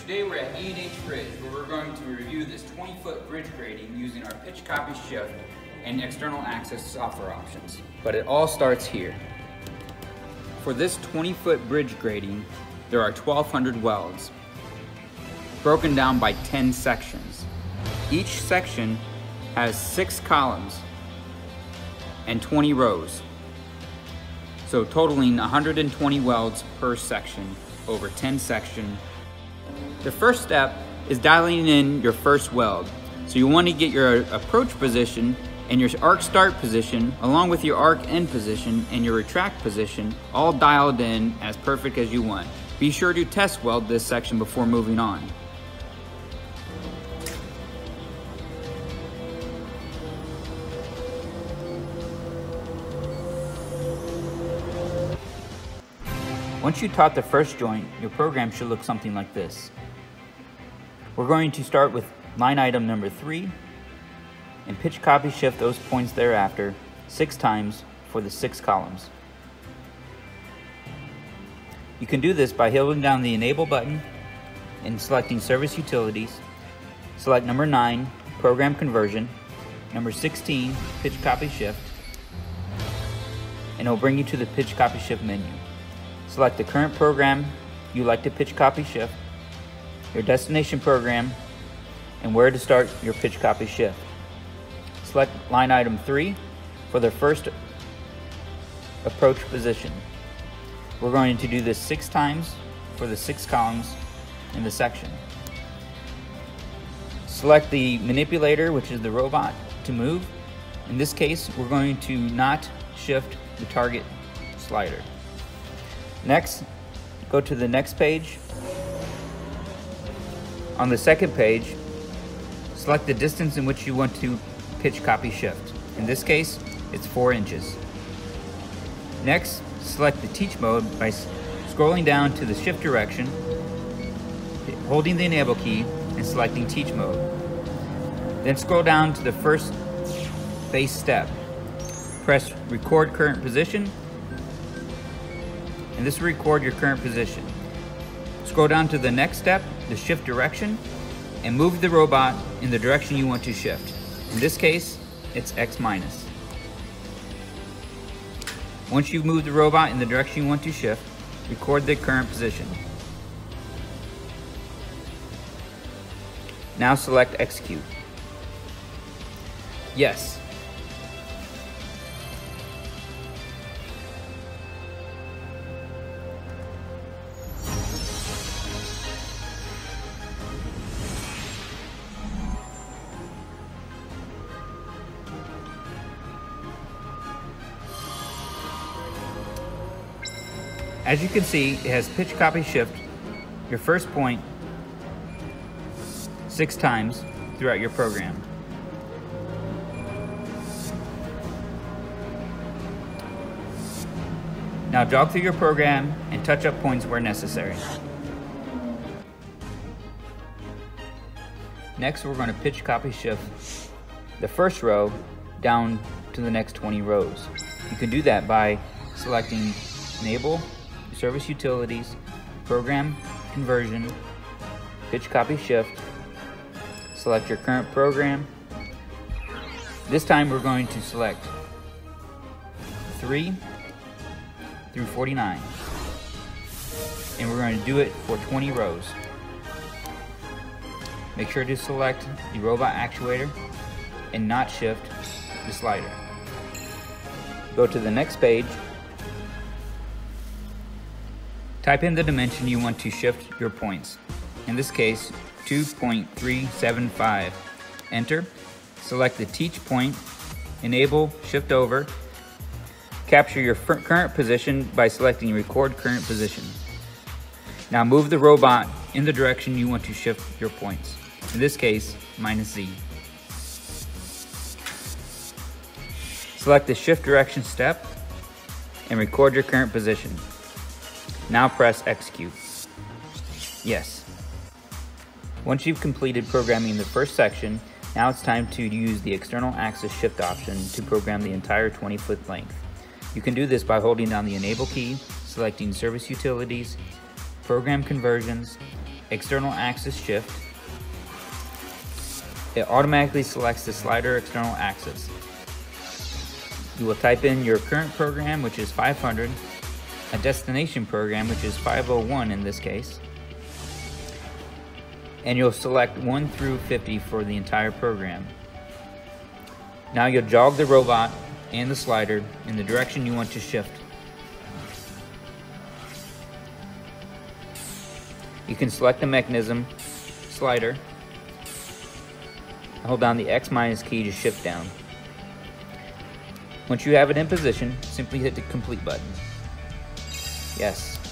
Today we're at E&H Bridge, where we're going to review this 20-foot bridge grading using our pitch copy shift and external access software options. But it all starts here. For this 20-foot bridge grading, there are 1,200 welds, broken down by 10 sections. Each section has 6 columns and 20 rows, so totaling 120 welds per section over 10 sections. The first step is dialing in your first weld. So you want to get your approach position and your arc start position along with your arc end position and your retract position all dialed in as perfect as you want. Be sure to test weld this section before moving on. Once you taut the first joint, your program should look something like this. We're going to start with line item number 3 and pitch copy shift those points thereafter 6 times for the 6 columns. You can do this by holding down the Enable button and selecting Service Utilities. Select number 9, Program Conversion, number 16, Pitch Copy Shift, and it will bring you to the Pitch Copy Shift menu. Select the current program you like to pitch copy shift, your destination program, and where to start your pitch copy shift. Select line item 3 for the first approach position. We're going to do this 6 times for the 6 columns in the section. Select the manipulator, which is the robot, to move. In this case, we're going to not shift the target slider. Next, go to the next page. On the second page, select the distance in which you want to pitch copy shift. In this case, it's 4 inches. Next, select the teach mode by scrolling down to the shift direction, holding the enable key, and selecting teach mode. Then scroll down to the first base step. Press record current position, and this will record your current position. Scroll down to the next step, the shift direction, and move the robot in the direction you want to shift. In this case, it's X minus. Once you move the robot in the direction you want to shift, record the current position. Now select Execute. Yes. As you can see, it has pitch copy shift your first point 6 times throughout your program. Now jog through your program and touch up points where necessary. Next, we're going to pitch copy shift the first row down to the next 20 rows. You can do that by selecting Enable, Service Utilities, Program Conversion, Pitch Copy Shift, select your current program. This time we're going to select 3 through 49, and we're going to do it for 20 rows. Make sure to select the robot actuator and not shift the slider. Go to the next page. Type in the dimension you want to shift your points. In this case, 2.375. Enter. Select the teach point. Enable shift over. Capture your current position by selecting record current position. Now move the robot in the direction you want to shift your points. In this case, -Z. Select the shift direction step and record your current position. Now press Execute. Yes. Once you've completed programming the first section, now it's time to use the external axis shift option to program the entire 20-foot length. You can do this by holding down the Enable key, selecting Service Utilities, Program Conversions, external axis shift, it automatically selects the slider external axis. You will type in your current program, which is 500, a destination program, which is 501 in this case, and you'll select 1 through 50 for the entire program. Now you'll jog the robot and the slider in the direction you want to shift. You can select the mechanism slider, hold down the X minus key to shift down. Once you have it in position, simply hit the complete button. Yes,